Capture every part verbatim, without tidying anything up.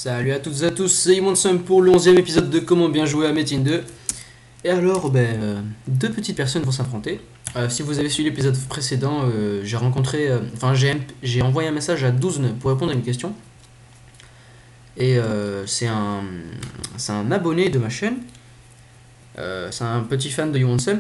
Salut à toutes et à tous, c'est Imonson pour l'onzième épisode de Comment bien jouer à Metin deux. Et alors, ben, euh, deux petites personnes vont s'affronter. Euh, si vous avez suivi l'épisode précédent, euh, j'ai rencontré, euh, enfin j'ai j'ai envoyé un message à douze pour répondre à une question. Et euh, c'est un, c'est un abonné de ma chaîne. Euh, c'est un petit fan de Imonson.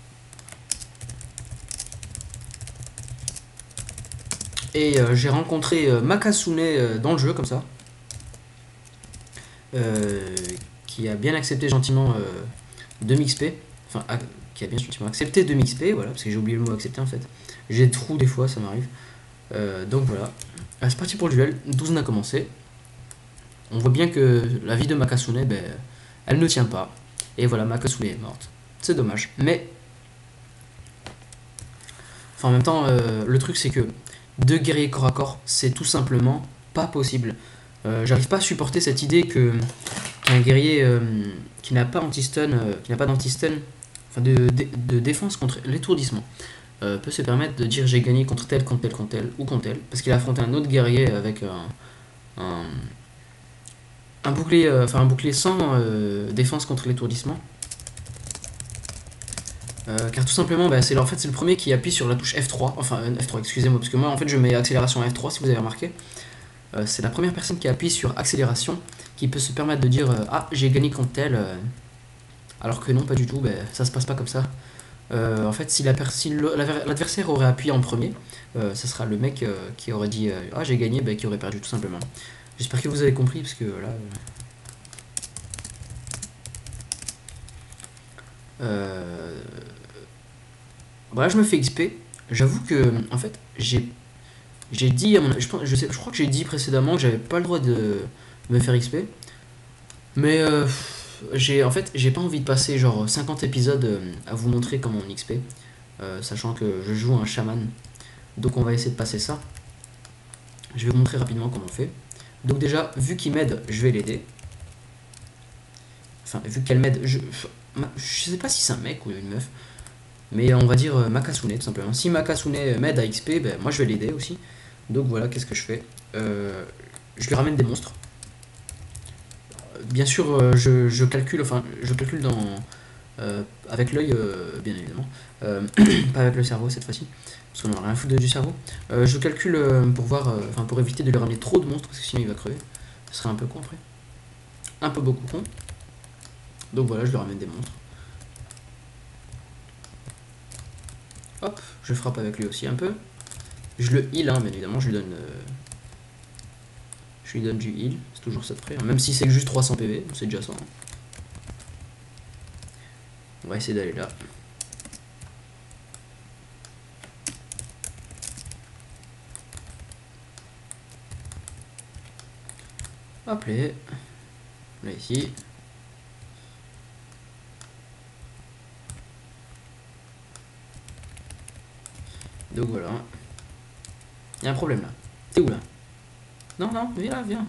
Et euh, j'ai rencontré euh, Makasune euh, dans le jeu, comme ça. Euh, qui a bien accepté gentiment euh, de m'XP. Enfin, a- qui a bien gentiment accepté de m'XP, voilà, parce que j'ai oublié le mot accepter en fait. J'ai des trous des fois, ça m'arrive. Euh, donc voilà. Ah, c'est parti pour le duel. douze a commencé. On voit bien que la vie de Makasune, ben, elle ne tient pas. Et voilà, Makasune est morte. C'est dommage. Mais, enfin, en même temps, euh, le truc c'est que deux guerriers corps à corps, c'est tout simplement pas possible. Euh, J'arrive pas à supporter cette idée que qu'un guerrier euh, qui n'a pas anti-stun, euh, qui n'a pas d'anti-stun, enfin de, de, de défense contre l'étourdissement, euh, peut se permettre de dire j'ai gagné contre tel, contre tel, contre tel ou contre tel, parce qu'il a affronté un autre guerrier avec un, un, un bouclier, euh, enfin un bouclier sans euh, défense contre l'étourdissement. Euh, car tout simplement, bah, c'est en fait c'est le premier qui appuie sur la touche F trois, enfin euh, F trois, excusez-moi, parce que moi en fait je mets accélération F trois si vous avez remarqué. Euh, c'est la première personne qui appuie sur accélération qui peut se permettre de dire euh, ah j'ai gagné contre tel, euh, alors que non pas du tout, bah, ça se passe pas comme ça. Euh, en fait, si l'adversaire aurait appuyé en premier, euh, ce sera le mec euh, qui aurait dit euh, ah j'ai gagné, bah, qui aurait perdu tout simplement. J'espère que vous avez compris parce que là. Euh... Voilà, je me fais X P. J'avoue que en fait j'ai j'ai dit à mon, je, pense, je, sais, je crois que j'ai dit précédemment que j'avais pas le droit de me faire X P, mais euh, j'ai en fait j'ai pas envie de passer genre cinquante épisodes euh, à vous montrer comment on X P, euh, sachant que je joue un chaman. Donc on va essayer de passer ça. Je vais vous montrer rapidement comment on fait. Donc déjà, vu qu'il m'aide, je vais l'aider. Enfin, vu qu'elle m'aide, je, je sais pas si c'est un mec ou une meuf, mais on va dire euh, Makasune tout simplement. Si Makasune m'aide à X P, ben, moi je vais l'aider aussi. Donc voilà, qu'est-ce que je fais euh, Je lui ramène des monstres. Bien sûr, euh, je, je calcule, enfin, je calcule dans euh, avec l'œil, euh, bien évidemment, euh, pas avec le cerveau cette fois-ci, parce qu'on n'a rien à foutre du cerveau. Euh, je calcule euh, pour voir, euh, enfin pour éviter de lui ramener trop de monstres, parce que sinon il va crever. Ce serait un peu con après. Un peu beaucoup con. Donc voilà, je lui ramène des monstres. Hop, je frappe avec lui aussi un peu. Je le heal, hein, bien évidemment, je lui donne. Euh, je lui donne du heal, c'est toujours ça de près. Hein. Même si c'est juste trois cents P V, c'est déjà ça. Hein. On va essayer d'aller là. Hop là. Là ici. Donc voilà. Il y a un problème là. T'es où là? Non, non, viens là, viens.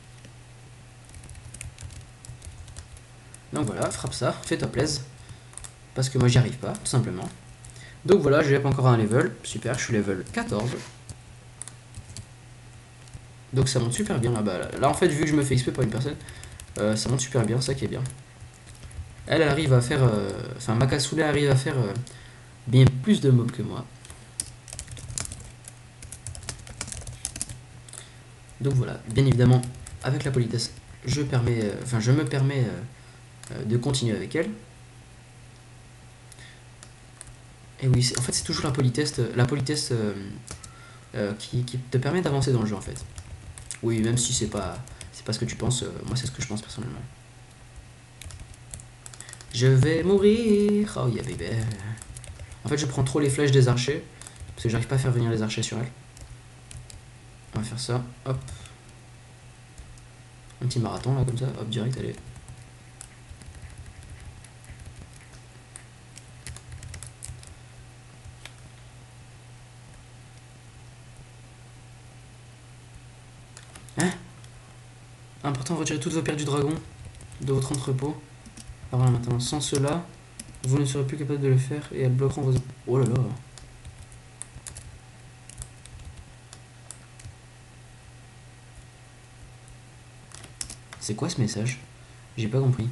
Donc voilà, frappe ça, fais-toi plaise. Parce que moi j'y arrive pas, tout simplement. Donc voilà, j'ai encore un level. Super, je suis level quatorze. Donc ça monte super bien là-bas. Là, là en fait, vu que je me fais X P par une personne, euh, ça monte super bien, ça qui est bien. Elle, elle arrive à faire. Euh, enfin, Makasune arrive à faire euh, bien plus de mobs que moi. Donc voilà, bien évidemment, avec la politesse, je, permets, euh, enfin, je me permets euh, euh, de continuer avec elle. Et oui, en fait, c'est toujours la politesse, la politesse euh, euh, qui, qui te permet d'avancer dans le jeu en fait. Oui, même si c'est pas, c'est pas ce que tu penses, euh, moi c'est ce que je pense personnellement. Je vais mourir. Oh yeah bébé. En fait, je prends trop les flèches des archers parce que j'arrive pas à faire venir les archers sur elle. On va faire ça. Hop. Un petit marathon là comme ça. Hop, direct, allez. Hein? Important, retirez toutes vos pierres du dragon de votre entrepôt. Alors voilà, maintenant, sans cela, vous ne serez plus capable de le faire et elles bloqueront vos... Oh là là. C'est quoi ce message? J'ai pas compris.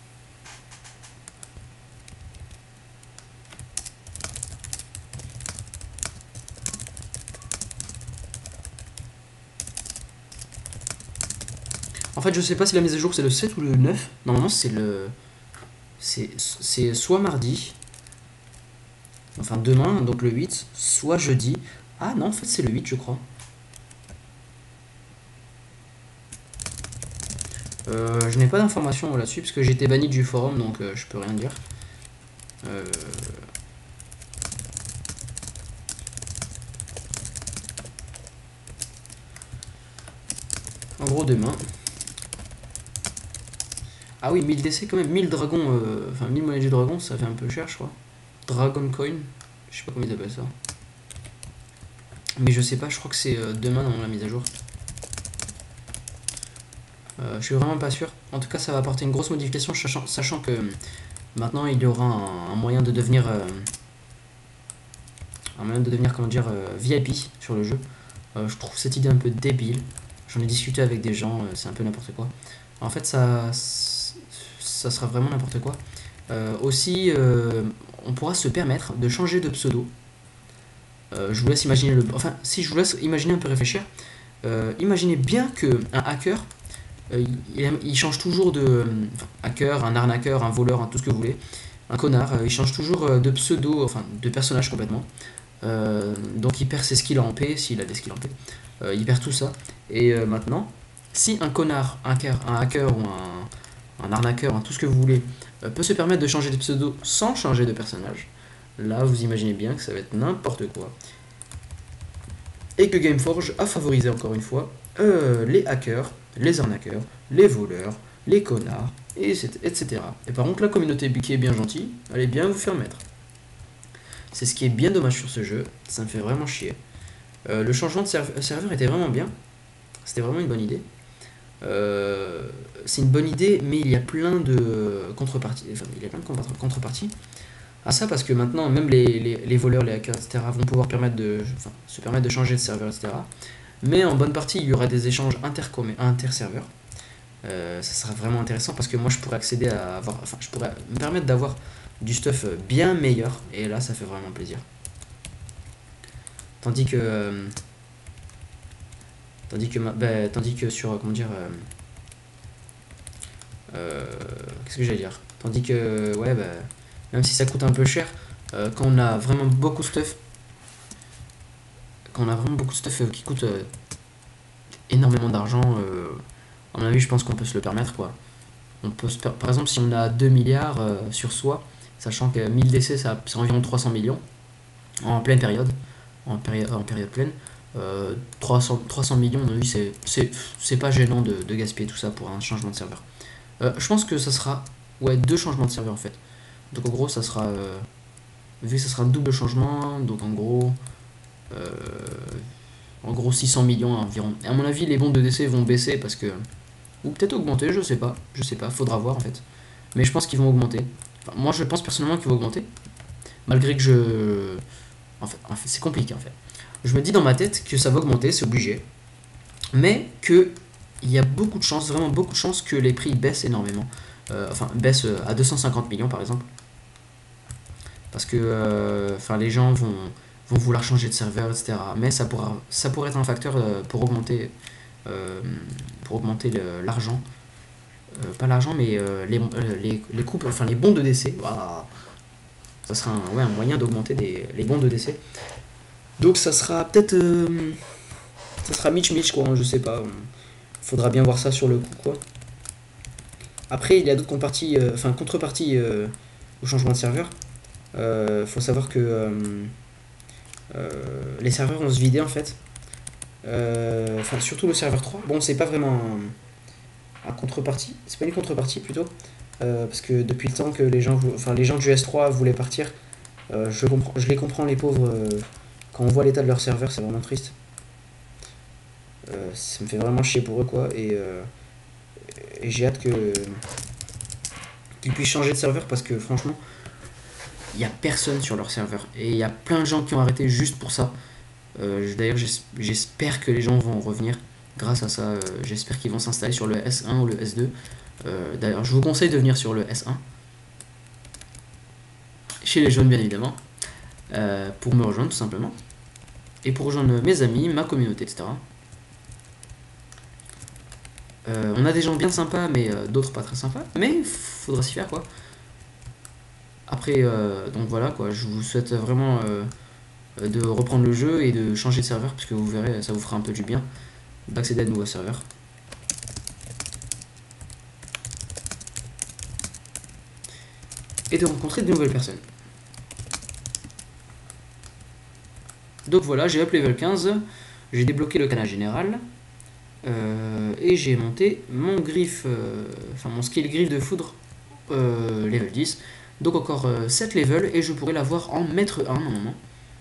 En fait, je sais pas si la mise à jour c'est le sept ou le neuf. Normalement, c'est le. C'est c'est soit mardi. Enfin, demain, donc le huit. Soit jeudi. Ah non, en fait, c'est le huit, je crois. Euh, je n'ai pas d'informations là-dessus parce que j'ai été banni du forum, donc euh, je peux rien dire. Euh... En gros, demain. Ah oui, mille D C quand même, mille dragons, euh, enfin mille monnaies du dragon, ça fait un peu cher, je crois. Dragon Coin, je sais pas comment ils appellent ça. Mais je sais pas, je crois que c'est euh, demain dans la mise à jour. Euh, je suis vraiment pas sûr. En tout cas, ça va apporter une grosse modification, sachant, sachant que maintenant il y aura un, un moyen de devenir. Euh, un moyen de devenir, comment dire, euh, V I P sur le jeu. Euh, je trouve cette idée un peu débile. J'en ai discuté avec des gens, euh, c'est un peu n'importe quoi. En fait, ça, ça sera vraiment n'importe quoi. Euh, aussi, euh, on pourra se permettre de changer de pseudo. Euh, je vous laisse imaginer le. Enfin, si je vous laisse imaginer un peu réfléchir, euh, imaginez bien qu'un hacker, euh, il, il change toujours de. Enfin, hacker, un arnaqueur, un voleur, un tout ce que vous voulez, un connard, euh, il change toujours euh, de pseudo, enfin de personnage complètement. Euh, donc il perd ses skills en paix, s'il a des skills en paix. Euh, il perd tout ça. Et euh, maintenant, si un connard, un hacker, un hacker ou un, un arnaqueur, un tout ce que vous voulez, euh, peut se permettre de changer de pseudo sans changer de personnage, là vous imaginez bien que ça va être n'importe quoi. Et que Gameforge a favorisé encore une fois euh, les hackers, les arnaqueurs, les voleurs, les connards, et cetera. Et par contre la communauté qui est bien gentille, allez bien vous faire mettre. C'est ce qui est bien dommage sur ce jeu, ça me fait vraiment chier. Euh, le changement de serve serveur était vraiment bien, c'était vraiment une bonne idée. Euh, c'est une bonne idée, mais il y a plein de contreparties. Enfin, il y a plein de contreparties à ça parce que maintenant, même les, les, les voleurs, les hackers, et cetera, vont pouvoir permettre de, enfin, se permettre de changer de serveur, et cetera. Mais en bonne partie, il y aura des échanges inter-serveurs. Euh, ça sera vraiment intéressant parce que moi, je pourrais accéder à avoir, enfin, je pourrais me permettre d'avoir du stuff bien meilleur. Et là, ça fait vraiment plaisir. Tandis que, euh, tandis que, bah, tandis que sur, comment dire, euh, euh, qu'est-ce que j'allais dire, tandis que, ouais, bah, même si ça coûte un peu cher, euh, quand on a vraiment beaucoup de stuff, quand on a vraiment beaucoup de stuff euh, qui coûte euh, énormément d'argent, euh, à mon avis, je pense qu'on peut se le permettre, quoi. On peut se per... Par exemple, si on a deux milliards euh, sur soi, sachant que mille D C, ça, c'est environ trois cents millions, en pleine période, en, péri... en période pleine, euh, trois cents, trois cents millions, oui, c'est, c'est, c'est pas gênant de, de gaspiller tout ça pour un changement de serveur. Euh, je pense que ça sera, ouais, deux changements de serveur en fait. Donc en gros, ça sera, euh, vu que ça sera un double changement, donc en gros, euh, en gros six cents millions environ. Et à mon avis, les bons de D C vont baisser parce que, ou peut-être augmenter, je sais pas, je sais pas, faudra voir en fait. Mais je pense qu'ils vont augmenter. Enfin, moi, je pense personnellement qu'ils vont augmenter, malgré que je, en fait, en fait c'est compliqué en fait. Je me dis dans ma tête que ça va augmenter, c'est obligé, mais que il y a beaucoup de chances, vraiment beaucoup de chances que les prix baissent énormément. Euh, enfin, baissent à deux cent cinquante millions par exemple. Parce que euh, enfin, les gens vont, vont vouloir changer de serveur, et cetera. Mais ça, pourra, ça pourrait être un facteur euh, pour augmenter, euh, pour augmenter le, l'argent. Euh, pas l'argent, mais euh, les, euh, les, les coupes, enfin les bons de D C. Waouh, ça sera un, ouais, un moyen d'augmenter des, les bons de D C. Donc ça sera peut-être. Euh, ça sera Mitch Mitch, quoi, hein, je sais pas. Faudra bien voir ça sur le coup, quoi. Après, il y a d'autres contreparties, euh, enfin, contreparties euh, au changement de serveur. Euh, faut savoir que euh, euh, les serveurs vont se vider en fait. Euh, Enfin, surtout le serveur trois. Bon, c'est pas vraiment un, un contrepartie. C'est pas une contrepartie plutôt. Euh, parce que depuis le temps que les gens, enfin, les gens du S trois voulaient partir, euh, je, comprends, je les comprends, les pauvres. Euh, quand on voit l'état de leur serveur, c'est vraiment triste. Euh, ça me fait vraiment chier pour eux, quoi. Et, euh, et j'ai hâte que qu'ils puissent changer de serveur parce que franchement, il n'y a personne sur leur serveur. Et il y a plein de gens qui ont arrêté juste pour ça. Euh, D'ailleurs, j'espère que les gens vont revenir. grâce à ça, euh, j'espère qu'ils vont s'installer sur le S un ou le S deux. Euh, D'ailleurs, je vous conseille de venir sur le S un, chez les jeunes bien évidemment, euh, pour me rejoindre tout simplement, et pour rejoindre mes amis, ma communauté, et cetera. Euh, on a des gens bien sympas, mais euh, d'autres pas très sympas, mais faudra s'y faire quoi. Après, euh, donc voilà quoi, je vous souhaite vraiment euh, de reprendre le jeu et de changer de serveur, puisque vous verrez, ça vous fera un peu du bien d'accéder à de nouveaux serveurs. Et de rencontrer de nouvelles personnes. Donc voilà, j'ai up level quinze, j'ai débloqué le canal général, euh, et j'ai monté mon griffe, euh, enfin mon skill griffe de foudre euh, level dix. Donc encore euh, sept levels et je pourrais l'avoir en maître un normalement.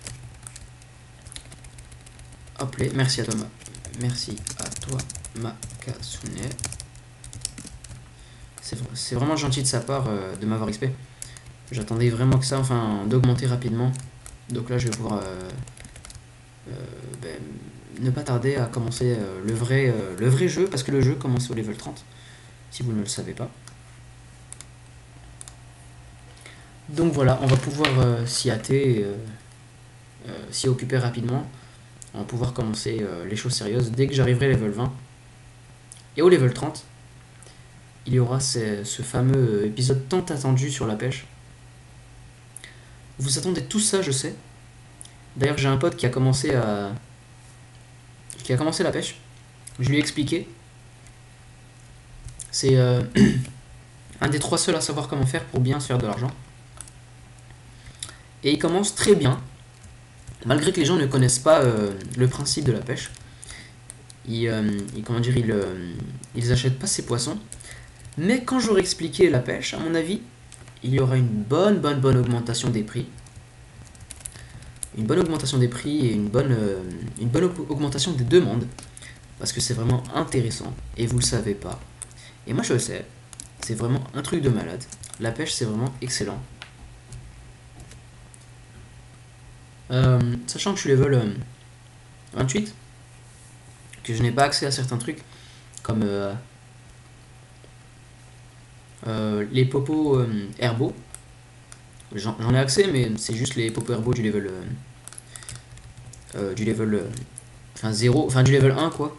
Hop là, merci à toi, ma... merci à toi, Makasune. C'est vraiment gentil de sa part euh, de m'avoir X P. J'attendais vraiment que ça, enfin d'augmenter rapidement. Donc là je vais pouvoir euh, euh, ben, ne pas tarder à commencer euh, le, vrai, euh, le vrai jeu, parce que le jeu commence au level trente, si vous ne le savez pas. Donc voilà, on va pouvoir euh, s'y hâter, euh, euh, s'y occuper rapidement. On va pouvoir commencer euh, les choses sérieuses dès que j'arriverai level vingt. Et au level trente, il y aura ce, ce fameux épisode tant attendu sur la pêche. Vous attendez tout ça, je sais. D'ailleurs, j'ai un pote qui a commencé à qui a commencé la pêche. Je lui ai expliqué. C'est euh, un des trois seuls à savoir comment faire pour bien se faire de l'argent. Et il commence très bien, malgré que les gens ne connaissent pas euh, le principe de la pêche. Ils, euh, ils, comment dire, ils, euh, ils achètent pas ces poissons. Mais quand j'aurai expliqué la pêche, à mon avis, il y aura une bonne, bonne, bonne augmentation des prix. Une bonne augmentation des prix et une bonne, euh, une bonne augmentation des demandes. Parce que c'est vraiment intéressant. Et vous le savez pas. Et moi je le sais. C'est vraiment un truc de malade. La pêche, c'est vraiment excellent. Euh, sachant que je suis level euh, vingt-huit, que je n'ai pas accès à certains trucs, comme euh, euh, les popos euh, herbaux. J'en ai accès, mais c'est juste les popos herbaux du level... Euh, euh, du level... Euh, enfin zéro, enfin du level un quoi.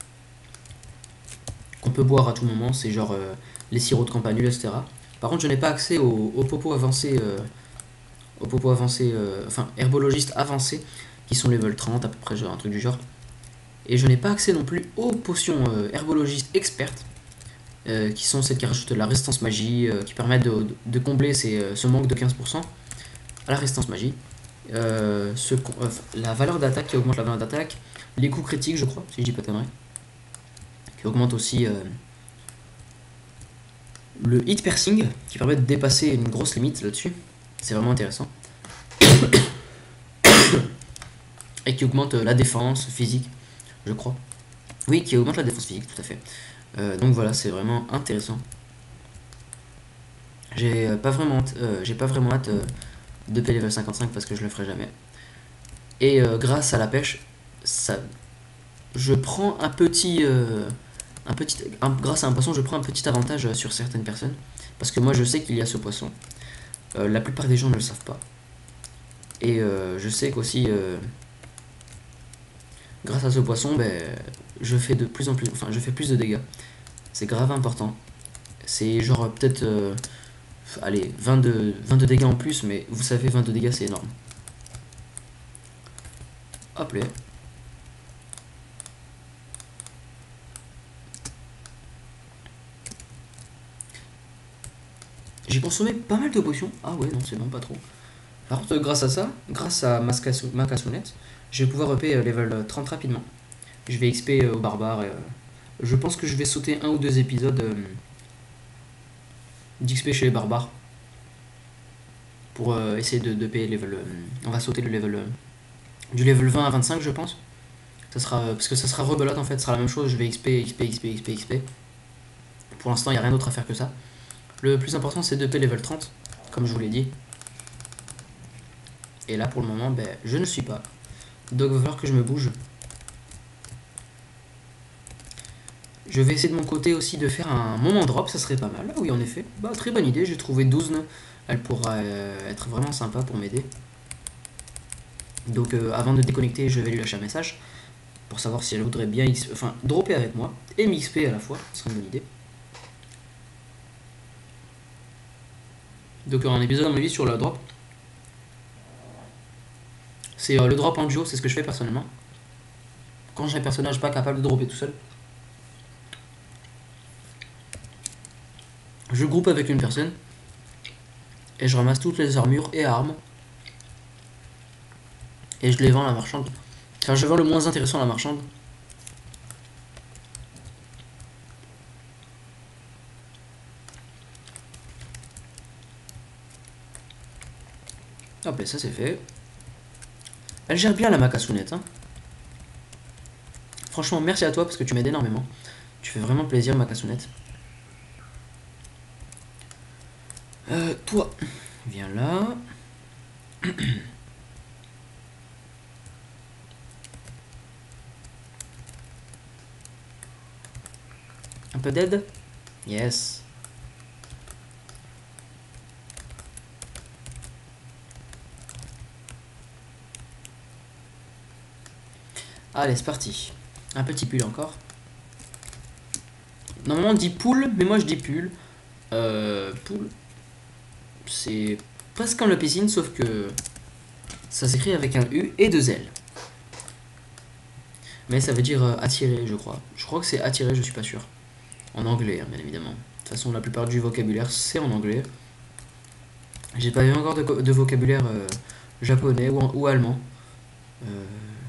Qu'on peut boire à tout moment, c'est genre euh, les sirops de campanule, et cetera. Par contre, je n'ai pas accès aux, aux popos avancés... Euh, aux popos avancés... Euh, enfin, herbologistes avancés, qui sont level trente à peu près, genre un truc du genre. Et je n'ai pas accès non plus aux potions euh, herbologistes expertes, euh, qui sont celles qui rajoutent la résistance magie, euh, qui permettent de, de, de combler ces, euh, ce manque de quinze pour cent à la résistance magie. Euh, ce, euh, la valeur d'attaque qui augmente la valeur d'attaque, les coups critiques, je crois, si je dis pas de conneries, qui augmente aussi euh, le hit piercing, qui permet de dépasser une grosse limite là-dessus. C'est vraiment intéressant. Et qui augmente la défense physique, je crois. Oui, qui augmente la défense physique, tout à fait. Euh, donc voilà, c'est vraiment intéressant. J'ai euh, pas vraiment hâte, euh, j'ai pas vraiment hâte euh, de payer level cinquante-cinq parce que je le ferai jamais. Et euh, grâce à la pêche, ça, je prends un petit, euh, un petit, un, grâce à un poisson, je prends un petit avantage sur certaines personnes parce que moi je sais qu'il y a ce poisson. Euh, la plupart des gens ne le savent pas. Et euh, je sais qu'aussi, euh, grâce à ce poisson, ben, je fais de plus en plus, enfin, je fais plus de dégâts. C'est grave important. C'est genre peut-être, euh, allez, vingt-deux, vingt-deux dégâts en plus, mais vous savez, vingt-deux dégâts c'est énorme. Hop là. J'ai consommé pas mal de potions. Ah ouais, non, c'est bon, pas trop. Par contre, grâce à ça, grâce à ma cassonnette, je vais pouvoir upper level trente rapidement. Je vais X P au barbare. Et, euh, je pense que je vais sauter un ou deux épisodes euh, d'X P chez les barbares. Pour euh, essayer de, de payer level. Euh, on va sauter le level. Euh, du level vingt à vingt-cinq, je pense. Ça sera, euh, parce que ça sera rebelote en fait, ça sera la même chose. Je vais X P, X P, X P, X P, X P. Pour l'instant, il n'y a rien d'autre à faire que ça. Le plus important, c'est de payer level trente, comme je vous l'ai dit. Et là, pour le moment, ben, je ne suis pas. Donc, il va falloir que je me bouge. Je vais essayer de mon côté aussi de faire un moment drop, ça serait pas mal. Ah oui, en effet. Bah, très bonne idée, j'ai trouvé douze nœuds. Elle pourra euh, être vraiment sympa pour m'aider. Donc, euh, avant de déconnecter, je vais lui lâcher un message pour savoir si elle voudrait bien X P, enfin, dropper avec moi et m'X P à la fois. Ce serait une bonne idée. Donc, un épisode, à mon avis, sur le drop. C'est euh, le drop en duo, c'est ce que je fais personnellement. Quand j'ai un personnage pas capable de dropper tout seul, je groupe avec une personne et je ramasse toutes les armures et armes et je les vends à la marchande. Enfin, je vends le moins intéressant à la marchande. Hop, et ça c'est fait. Elle gère bien la Macasounette, hein. Franchement, merci à toi parce que tu m'aides énormément. Tu fais vraiment plaisir, Macasounette. Euh, toi, viens là. Un peu d'aide? Yes. Allez, c'est parti. Un petit pull encore. Normalement on dit poule, mais moi je dis pull. Euh, poule. C'est presque comme la piscine, sauf que ça s'écrit avec un U et deux L. Mais ça veut dire euh, attirer, je crois. Je crois que c'est attirer, je suis pas sûr. En anglais, hein, bien évidemment. De toute façon, la plupart du vocabulaire, c'est en anglais. J'ai pas vu encore de, de vocabulaire euh, japonais ou, ou allemand. Euh...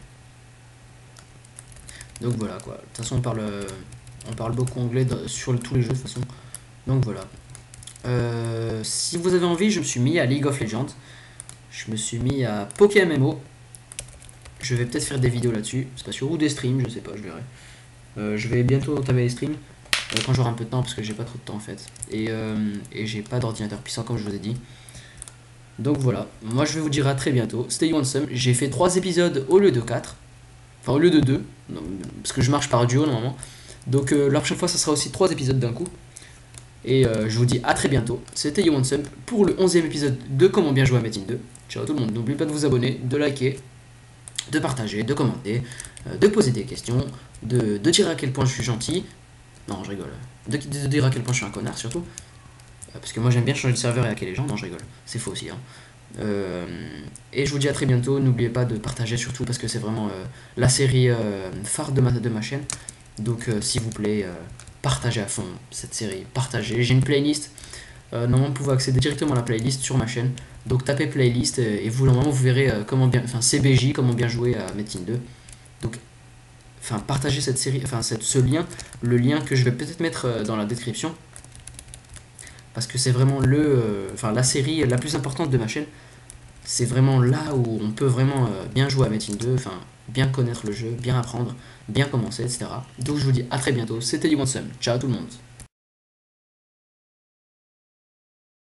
Donc voilà, quoi. De toute façon, on parle, euh, on parle beaucoup anglais dans, sur le, tous les jeux, de toute façon. Donc voilà. Euh, si vous avez envie, je me suis mis à League of Legends. Je me suis mis à Poké M M O. Je vais peut-être faire des vidéos là-dessus. C'est pas sûr. Ou des streams, je sais pas, je verrai. Euh, je vais bientôt entamer les streams. Euh, quand j'aurai un peu de temps, parce que j'ai pas trop de temps en fait. Et, euh, et j'ai pas d'ordinateur puissant, comme je vous ai dit. Donc voilà. Moi, je vais vous dire à très bientôt. Stay Some. J'ai fait trois épisodes au lieu de quatre. Enfin, au lieu de deux. Parce que je marche par duo normalement. Donc euh, la prochaine fois, ça sera aussi trois épisodes d'un coup. Et euh, je vous dis à très bientôt. C'était YoOneSum pour le onzième épisode de Comment bien jouer à Metin deux. Ciao tout le monde. N'oubliez pas de vous abonner, de liker, de partager, de commenter, euh, de poser des questions, de, de dire à quel point je suis gentil. Non, je rigole. De, de dire à quel point je suis un connard surtout. Euh, parce que moi j'aime bien changer de serveur et hacker les gens. Non, je rigole. C'est faux aussi. Hein. Euh, et je vous dis à très bientôt. N'oubliez pas de partager surtout parce que c'est vraiment euh, la série euh, phare de ma, de ma chaîne. Donc euh, s'il vous plaît, euh, partagez à fond cette série. Partagez. J'ai une playlist. Euh, normalement vous pouvez accéder directement à la playlist sur ma chaîne. Donc tapez playlist et, et vous normalement vous verrez euh, comment bien, enfin C B J, comment bien jouer à Metin deux. Donc enfin partagez cette série, enfin cette, ce lien, le lien que je vais peut-être mettre euh, dans la description. Parce que c'est vraiment le, euh, enfin la série la plus importante de ma chaîne. C'est vraiment là où on peut vraiment euh, bien jouer à Metin deux, enfin bien connaître le jeu, bien apprendre, bien commencer, et cetera. Donc je vous dis à très bientôt, c'était YoOneSum, ciao tout le monde.